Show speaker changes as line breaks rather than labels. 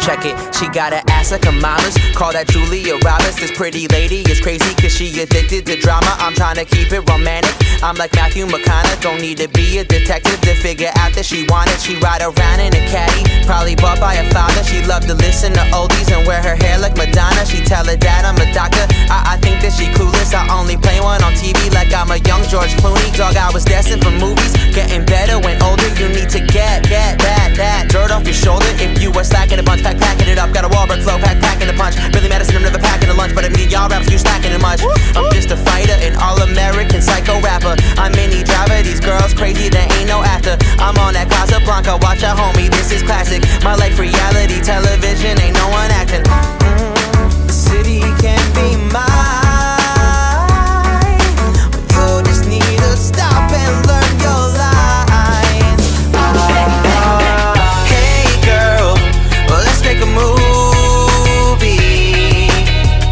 Check it, she got an ass like a mama's. Call that Julia Roberts. This pretty lady is crazy cause she addicted to drama. I'm trying to keep it romantic. I'm like Matthew McConaughey. Don't need to be a detective to figure out that she wanted. She ride around in a caddy, probably bought by her father. She loved to listen to oldies and wear her hair like Madonna. She tell her dad I'm a doctor. I think that she clueless. I only play one on TV like I'm a young George Clooney. Dog, I was destined for movies, getting better when older. You need to get that dirt off your shoulder. If you were slacking a bunch, packing it up. Got a Wahlberg flow, packing a punch. Billy Madison, I'm never packing a lunch, but I mean y'all raps, you slacking it much. I'm just a fighter, an all-American psycho rapper. I'm mini driver, these girls crazy, there ain't no after. I'm on that Casablanca, watch out homie, this is classic. My life reality television ain't